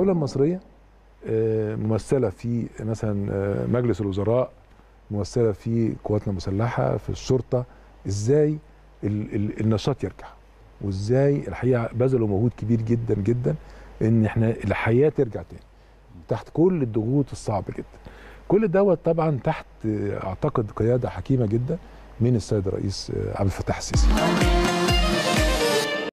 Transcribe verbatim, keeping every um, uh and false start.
الدوله المصريه ممثله في مثلا مجلس الوزراء، ممثله في قواتنا المسلحه، في الشرطه. ازاي ال ال النشاط يرجع، وازاي الحقيقه بذلوا مجهود كبير جدا جدا ان احنا الحياه ترجع تاني تحت كل الضغوط الصعبه جدا. كل دوت طبعا تحت اعتقد قياده حكيمه جدا من السيد الرئيس عبد الفتاح السيسي.